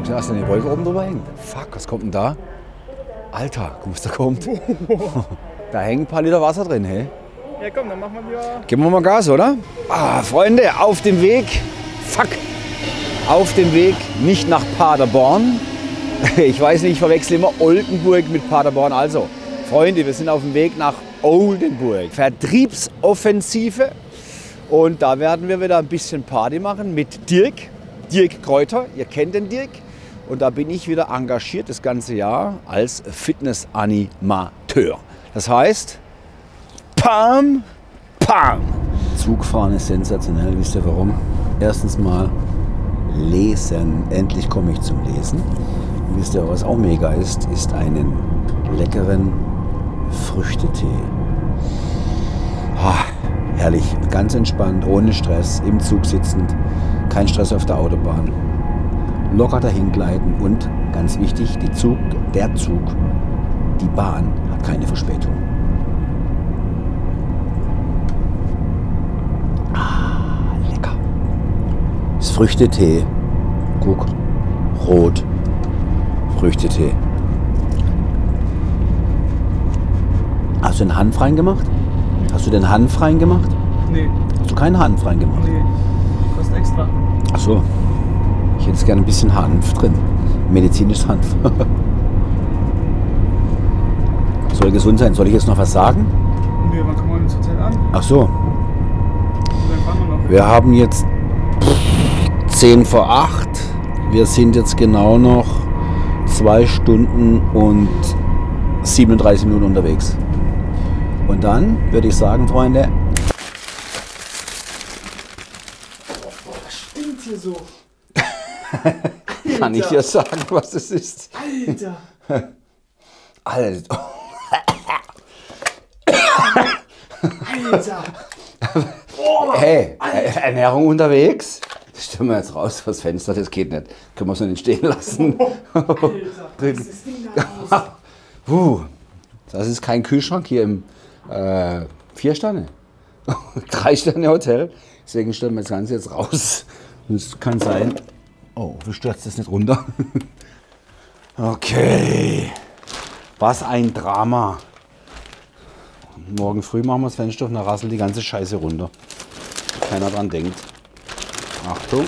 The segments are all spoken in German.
Da ist eine Wolke oben drüber hängt. Fuck, was kommt denn da? Alter, guck, was da kommt. Da hängen ein paar Liter Wasser drin, hey? Ja komm, dann machen wir wieder... Geben wir mal Gas, oder? Ah, Freunde, auf dem Weg. Fuck. Auf dem Weg nicht nach Paderborn. Ich weiß nicht, ich verwechsel immer Oldenburg mit Paderborn. Also, Freunde, wir sind auf dem Weg nach Oldenburg. Vertriebsoffensive. Und da werden wir wieder ein bisschen Party machen mit Dirk. Dirk Kräuter, ihr kennt den Dirk. Und da bin ich wieder engagiert das ganze Jahr als Fitnessanimateur. Das heißt, Pam, Pam. Zugfahren ist sensationell, wisst ihr warum? Erstens mal lesen. Endlich komme ich zum Lesen. Und wisst ihr, was auch mega ist einen leckeren Früchtetee. Ah, herrlich, ganz entspannt, ohne Stress, im Zug sitzend, kein Stress auf der Autobahn. Locker dahin gleiten und, ganz wichtig, die Bahn hat keine Verspätung. Ah, lecker. Das Früchtetee. Guck, rot. Früchtetee. Hast du den Hanf reingemacht? Hast du den Hanf reingemacht? Nee. Hast du keinen Hanf reingemacht? Nee. Kostet extra. Ach so. Ich hätte gerne ein bisschen Hanf drin. Medizinisches Hanf. Soll gesund sein. Soll ich jetzt noch was sagen? Nee, wann kommen wir denn zur Zeit an? Ach so. Wie lange fahren wir noch? Wir haben jetzt 10 vor 8. Wir sind jetzt genau noch 2 Stunden und 37 Minuten unterwegs. Und dann würde ich sagen, Freunde. Was stinkt hier so? Kann ich dir sagen, was es ist? Alter! Alter. Alter! Oh, Hey, Alter. Ernährung unterwegs? Das stellen wir jetzt raus fürs Fenster, das geht nicht. Können wir es nicht stehen lassen. Alter! Was ist das Ding da raus? Das ist kein Kühlschrank hier im 4 Sterne. 3 Sterne Hotel. Deswegen stellen wir das Ganze jetzt raus. Es kann sein. Oh, du stürzt das nicht runter. Okay. Was ein Drama. Morgen früh machen wir das Fenster auf und dann rasselt die ganze Scheiße runter. Keiner dran denkt. Achtung.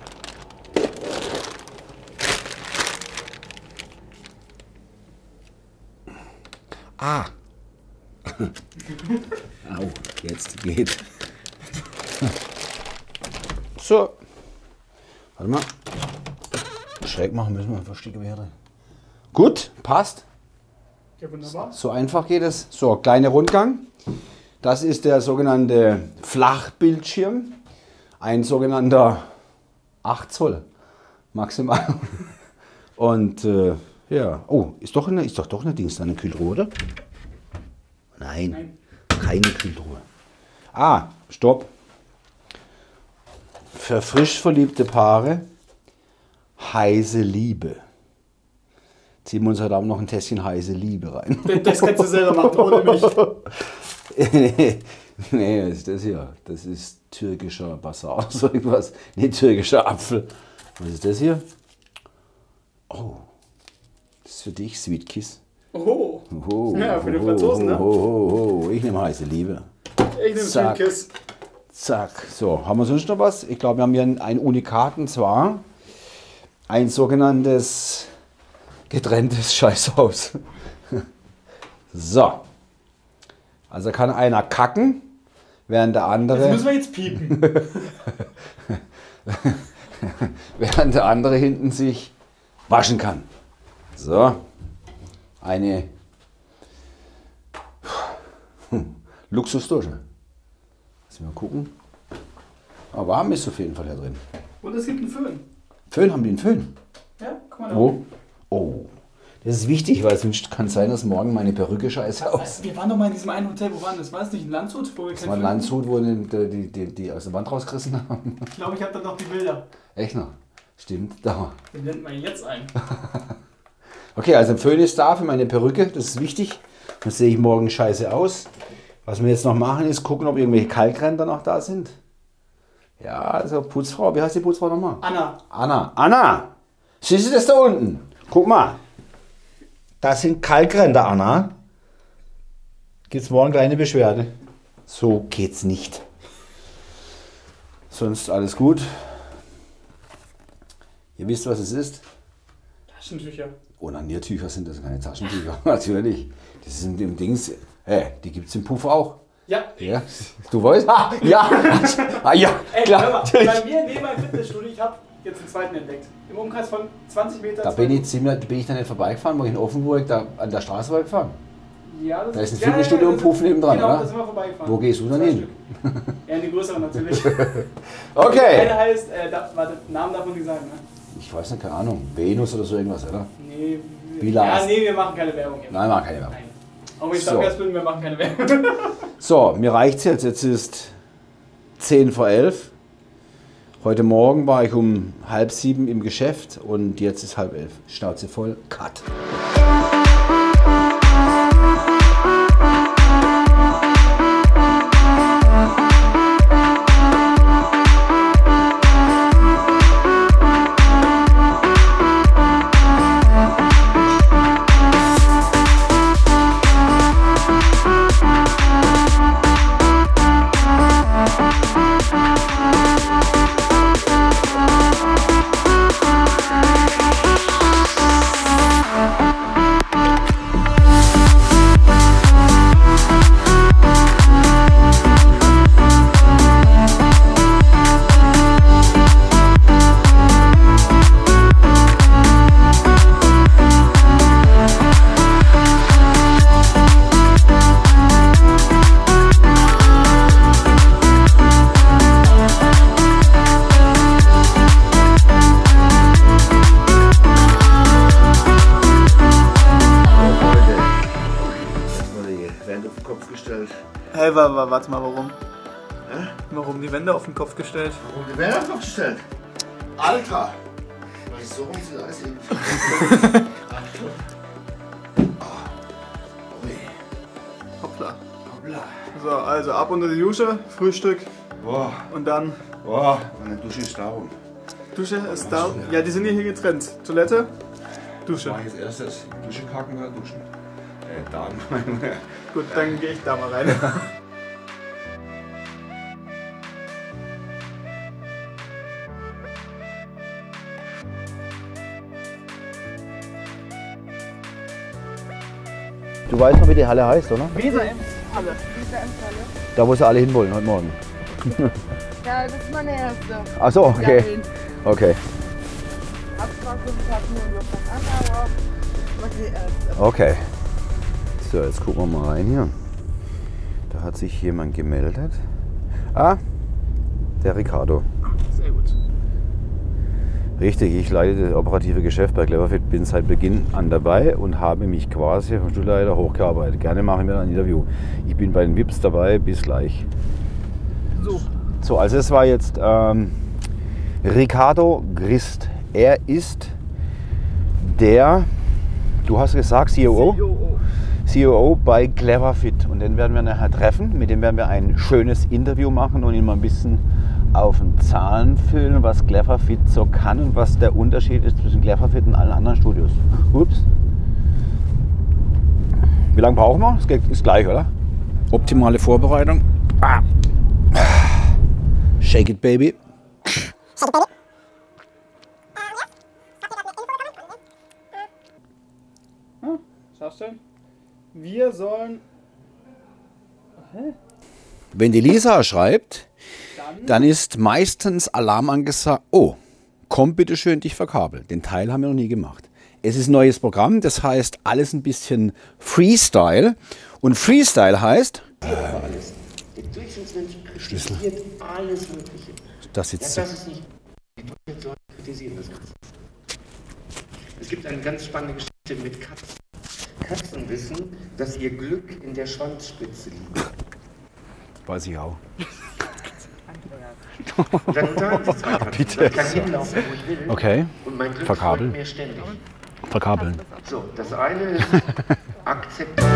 Ah. Au, jetzt geht. So. Warte mal. Schräg machen müssen wir, verstecke wäre. Gut, passt. Ja, wunderbar. So einfach geht es. So, kleiner Rundgang. Das ist der sogenannte Flachbildschirm. Ein sogenannter 8 Zoll maximal. Und ja, oh, ist doch eine Dings, eine Kühltruhe, oder? Nein, keine Kühltruhe. Ah, stopp. Für frisch verliebte Paare heiße Liebe. Ziehen wir uns heute Abend noch ein Tässchen heiße Liebe rein. Das kannst du selber machen, ohne mich. Nee, was ist das hier? Das ist türkischer Basar, so irgendwas. Nee, türkischer Apfel. Was ist das hier? Oh, das ist für dich, Sweet Kiss. Oh. Oh, Ja, für den Franzosen, ne? Oh. Ich nehme heiße Liebe. Ich nehme Sweet Kiss. Zack. So, haben wir sonst noch was? Ich glaube, wir haben hier ein Unikat, und zwar ein sogenanntes getrenntes Scheißhaus. So. Also kann einer kacken, während der andere... Das müssen wir jetzt piepen. während der andere hinten sich waschen kann. So. Eine Luxusdusche. Lass mal gucken. Aber warm ist auf jeden Fall da drin. Und es gibt einen Föhn. Föhn, haben die einen Föhn? Ja, guck mal da. Wo? Oh. Das ist wichtig, weil sonst kann es sein, dass morgen meine Perücke scheiße aussieht. Wir waren doch mal in diesem einen Hotel, wo waren das? War es nicht in Landshut? Wo wir Das war ein Landshut, wo die aus der Wand rausgerissen haben. Ich glaube, ich habe da noch die Bilder. Echt noch? Stimmt, da. Den blenden wir jetzt ein. Okay, also ein Föhn ist da für meine Perücke, das ist wichtig. Dann sehe ich morgen scheiße aus. Was wir jetzt noch machen, ist gucken, ob irgendwelche Kalkränder noch da sind. Ja, also Putzfrau, wie heißt die Putzfrau nochmal? Anna. Anna. Anna! Siehst du das da unten? Guck mal. Das sind Kalkränder, Anna. Gibt's morgen kleine Beschwerde? So geht's nicht. Sonst alles gut. Ihr wisst, was es ist? Taschentücher. Onaniertücher sind das, keine Taschentücher. Natürlich. Das sind im Dings. Die gibt's im Puff auch. Ja. Ja. Du weißt? Ah, ja. Ja, Ey, klar. hör mal, Natürlich. bei mir neben meinem Fitnessstudio, ich habe jetzt den zweiten entdeckt. Im Umkreis von 20 Metern. Da bin ich da nicht vorbeigefahren, wo ich in Offenburg da an der Straße war gefahren. Ja, das Da ist ein ja, Fitnessstudio im Puff nebendran, genau, oder? da sind wir vorbeigefahren. Wo gehst du dann 2 hin? Stück. Ja, in die größeren natürlich. Okay. Der eine heißt, warte, Namen darf man nicht sagen, ne? Ich weiß nicht, keine Ahnung. Venus oder so irgendwas, oder? Nee. Vilas. Ja, nee, wir machen keine Werbung. Jetzt. Nein, wir machen keine Werbung. Nein. Auch wenn ich So. Stammgast bin, wir machen keine Werbung. So, mir reicht's jetzt. Jetzt ist 10 vor 11. Heute Morgen war ich um 6:30 im Geschäft und jetzt ist 10:30. Schnauze voll. Cut. Hey, warte mal, warum? Warum die Wände auf den Kopf gestellt? Warum die Wände auf den Kopf gestellt? Alter! So rum sieht alles irgendwie. Hoppla. Hoppla. So, also ab unter die Dusche, Frühstück Boah, und dann boah, meine Dusche ist darum. Dusche ist da. Ja, die sind hier getrennt. Toilette, Dusche. Mach ich jetzt erstes Dusche kacken oder duschen? Da. Gut, dann gehe ich da mal rein. Du weißt noch, wie die Halle heißt, oder? Weser im Halle. Da, wo sie alle hinwollen heute Morgen. Ja, das ist meine erste. Ach so, okay. Dahin. Okay. Hab zwar 5 Tage nur Luft an, aber was die erste. Okay. So, jetzt gucken wir mal rein hier. Da hat sich jemand gemeldet. Ah, der Ricardo. Sehr gut. Richtig, ich leite das operative Geschäft bei Cleverfit, bin seit Beginn an dabei und habe mich quasi vom Schulleiter hochgearbeitet. Gerne mache ich mir ein Interview. Ich bin bei den VIPs dabei, bis gleich. So, also es war jetzt Ricardo Grist. Er ist der, du hast gesagt, COO? COO bei Cleverfit. Und den werden wir nachher treffen. Mit dem werden wir ein schönes Interview machen und ihn mal ein bisschen auf den Zahlen füllen, was Cleverfit so kann und was der Unterschied ist zwischen Cleverfit und allen anderen Studios. Ups. Wie lange brauchen wir? Ist gleich, oder? Optimale Vorbereitung. Ah. Shake it, baby. Schaust du? Wir sollen. Wenn die Lisa schreibt, dann ist meistens Alarm angesagt. Oh, komm bitte schön dich verkabeln. Den Teil haben wir noch nie gemacht. Es ist ein neues Programm, das heißt alles ein bisschen Freestyle. Und Freestyle heißt. Alles. Der Durchschnittsmensch kritisiert alles Mögliche. Das Ja, jetzt. das ist nicht. Die Durchschnittsleute kritisieren das Ganze. Es gibt eine ganz spannende Geschichte mit Katzen. Katzen wissen, dass ihr Glück in der Schwanzspitze liegt. Weiß ich auch. Und dann sagen die zwei Katzen, Bitte. ich kann hinlaufen, wo ich will. Okay. Und mein Glück Verkabeln. folgt mir ständig. Verkabeln. So, das eine ist Akzeptanz.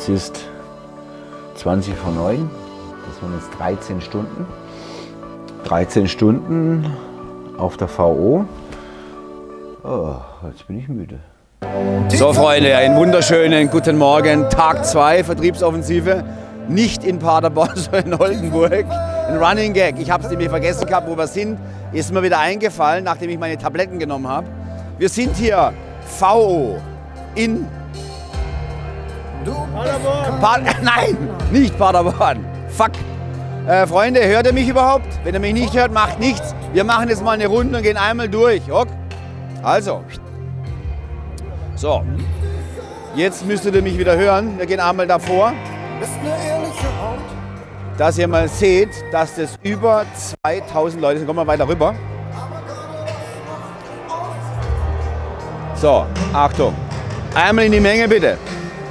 Es ist 20 vor 9. Das waren jetzt 13 Stunden. 13 Stunden auf der VO. Oh, jetzt bin ich müde. So Freunde, einen wunderschönen guten Morgen. Tag 2 Vertriebsoffensive. Nicht in Paderborn, sondern in Oldenburg. Ein Running Gag. Ich habe es nämlich vergessen gehabt, wo wir sind. Ist mir wieder eingefallen, nachdem ich meine Tabletten genommen habe. Wir sind hier VO in Paderborn. Nein, nicht Paderborn. Fuck. Freunde, hört ihr mich überhaupt? Wenn ihr mich nicht hört, macht nichts. Wir machen jetzt mal eine Runde und gehen einmal durch. Ok? Also. So. Jetzt müsstet ihr mich wieder hören. Wir gehen einmal davor. Dass ihr mal seht, dass das über 2000 Leute sind. Kommen wir weiter rüber. So, Achtung. Einmal in die Menge bitte.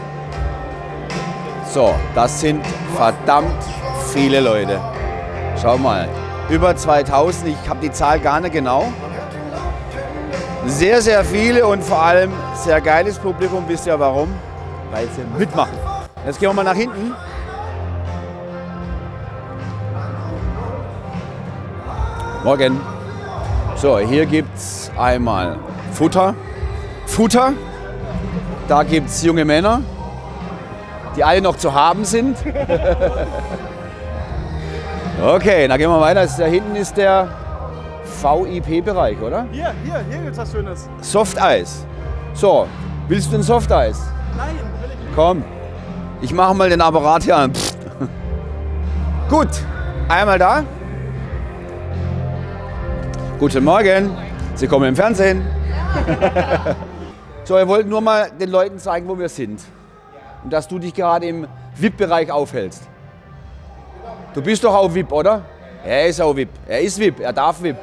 So, das sind verdammt viele Leute. Schau mal, über 2000, ich habe die Zahl gar nicht genau. Sehr, sehr viele und vor allem sehr geiles Publikum. Wisst ihr warum? Weil sie mitmachen. Jetzt gehen wir mal nach hinten. Morgen. So, hier gibt es einmal Futter. Da gibt es junge Männer, die alle noch zu haben sind. Okay, dann gehen wir weiter. Da hinten ist der VIP-Bereich, oder? Hier gibt es was Schönes. Softeis. So, willst du ein Softeis? Nein, will ich nicht. Komm, ich mache mal den Apparat hier an. Gut, einmal da. Guten Morgen, Sie kommen im Fernsehen. So, wir wollten nur mal den Leuten zeigen, wo wir sind. Und dass du dich gerade im VIP-Bereich aufhältst. Du bist doch auch VIP, oder? Er ist auch VIP. Er ist VIP, er darf VIP.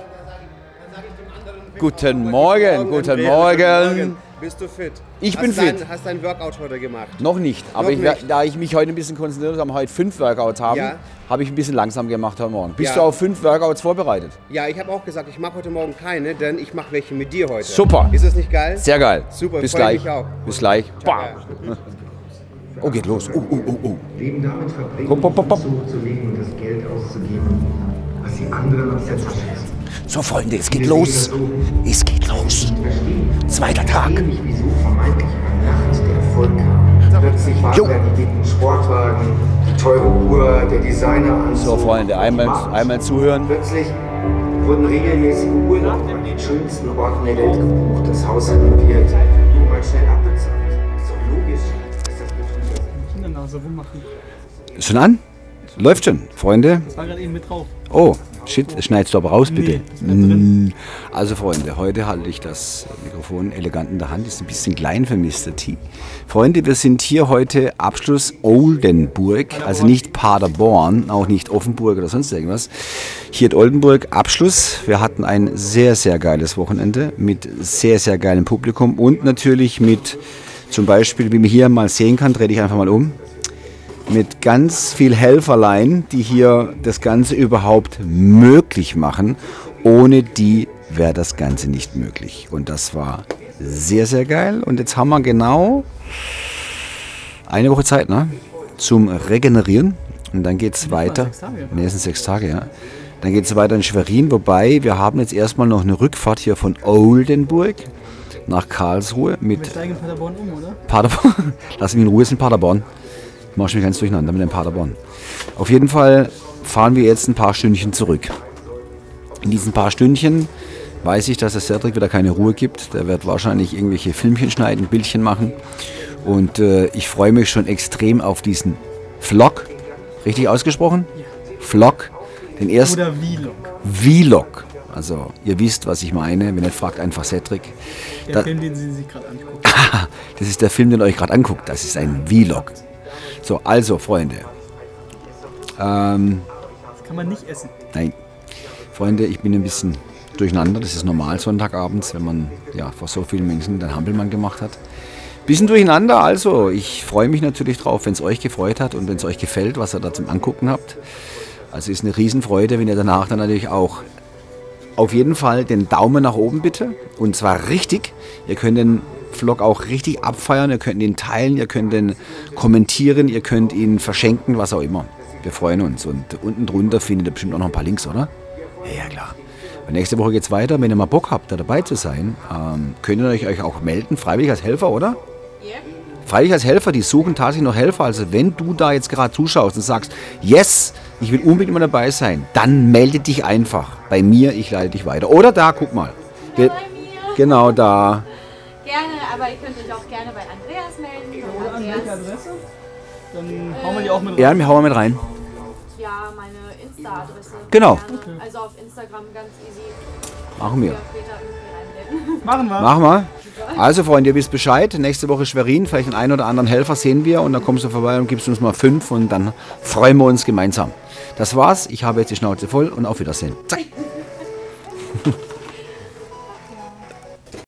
Guten Morgen, guten Morgen. Bist du fit? Ich bin fit. Hast du ein Workout heute gemacht? Noch nicht, aber Noch nicht. Da ich mich heute ein bisschen konzentriert habe, heute 5 Workouts haben, Ja. habe ich ein bisschen langsam gemacht heute Morgen. Bist Ja. du auf 5 Workouts vorbereitet? Ja, ich habe auch gesagt, ich mache heute Morgen keine, denn ich mache welche mit dir heute. Super. Ist das nicht geil? Sehr geil. Super, Bis freu gleich. mich auch. Bis gleich. Bam. Ja. Oh, geht los. Oh. Leben damit verbringen, Hopp, hopp, hopp, hopp. zurückzulegen und das Geld auszugeben, was die anderen aus der Tasche ist. So Freunde, es geht los. Es geht los. Zweiter Tag. Ähnlich wie so vermeintlich über Nacht der Erfolg kam. Plötzlich waren Jo. da die dicken Sportwagen, die teure Uhr, der Designeranzug. So Freunde, einmal zuhören. Plötzlich wurden regelmäßige Urlaube an den schönsten Orten der Welt gebucht, das Haus renoviert, nur mal schnell abbezahlt. Ist doch logisch, dass das natürlich Kindernase rummachen. Ist schon an? Läuft schon, Freunde. Das war gerade eben mit drauf. Oh, shit, das schneidest du aber raus, bitte. Nee, das bleibt drin. Also Freunde, heute halte ich das Mikrofon elegant in der Hand. Ist ein bisschen klein für Mr. T. Freunde, wir sind hier heute Abschluss Oldenburg, also nicht Paderborn, auch nicht Offenburg oder sonst irgendwas. Hier in Oldenburg Abschluss. Wir hatten ein sehr, sehr geiles Wochenende mit sehr, sehr geilem Publikum und natürlich mit zum Beispiel, wie man hier mal sehen kann, drehe ich einfach mal um, mit ganz viel Helferlein, die hier das Ganze überhaupt möglich machen. Ohne die wäre das Ganze nicht möglich. Und das war sehr, sehr geil. Und jetzt haben wir genau eine Woche Zeit, ne? Zum Regenerieren. Und dann geht es weiter. 6 Tage. Ne, es sind 6 Tage, ja. Dann geht es weiter in Schwerin. Wobei, wir haben jetzt erstmal noch eine Rückfahrt hier von Oldenburg nach Karlsruhe Wir mit steigen in Paderborn um, oder? Paderborn. Lass mich in Ruhe, es ist in Paderborn. Mach ich mich ganz durcheinander mit dem Paderborn. Auf jeden Fall fahren wir jetzt ein paar Stündchen zurück. In diesen paar Stündchen weiß ich, dass der Cedric wieder keine Ruhe gibt. Der wird wahrscheinlich irgendwelche Filmchen schneiden, Bildchen machen. Und ich freue mich schon extrem auf diesen Vlog. Richtig ausgesprochen? Ja. Vlog. Den ersten Oder Vlog. Vlog. Also ihr wisst, was ich meine. Wenn nicht, fragt einfach Cedric. Der Film, den Sie sich gerade angucken. Das ist der Film, den ihr euch gerade anguckt. Das ist ein Vlog. So, also Freunde. Das kann man nicht essen. Nein. Freunde, ich bin ein bisschen durcheinander. Das ist normal Sonntagabends, wenn man ja vor so vielen Menschen den Hampelmann gemacht hat. Bisschen durcheinander, also ich freue mich natürlich drauf, wenn es euch gefreut hat und wenn es euch gefällt, was ihr da zum Angucken habt. Also ist eine Riesenfreude, wenn ihr danach dann natürlich auch auf jeden Fall den Daumen nach oben bitte. Und zwar richtig. Ihr könnt den Vlog auch richtig abfeiern. Ihr könnt ihn teilen, ihr könnt ihn kommentieren, ihr könnt ihn verschenken, was auch immer. Wir freuen uns. Und unten drunter findet ihr bestimmt auch noch ein paar Links, oder? Ja, klar. Und nächste Woche geht es weiter. Wenn ihr mal Bock habt, da dabei zu sein, könnt ihr euch auch melden, freiwillig als Helfer, oder? Ja. Freiwillig als Helfer, die suchen tatsächlich noch Helfer. Also wenn du da jetzt gerade zuschaust und sagst, yes, ich will unbedingt mal dabei sein, dann melde dich einfach bei mir, ich leite dich weiter. Oder da, guck mal. Bei mir. Genau da. Gerne, aber ihr könnt euch auch gerne bei Andreas melden. Oder an welche Adresse? Dann hauen wir die auch mit rein. Ja, wir hauen mit rein. Ja, meine Insta-Adresse. Genau. Gerne. Also auf Instagram ganz easy. Machen wir. Später irgendwie reinblenden. Machen wir. Machen wir. Also Freunde, ihr wisst Bescheid. Nächste Woche Schwerin, vielleicht den einen oder anderen Helfer sehen wir und dann kommst du vorbei und gibst uns mal 5 und dann freuen wir uns gemeinsam. Das war's. Ich habe jetzt die Schnauze voll und auf Wiedersehen. Zack.